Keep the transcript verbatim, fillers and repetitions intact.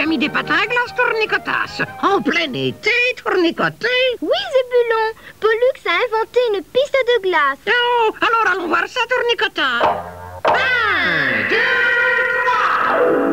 as mis des patins à glace, Tournicotas. En plein été, Tournicoté. Oui, Zébulon. Pollux a inventé une piste de glace. Oh, alors allons voir ça, Tournicotas. Un, deux, trois.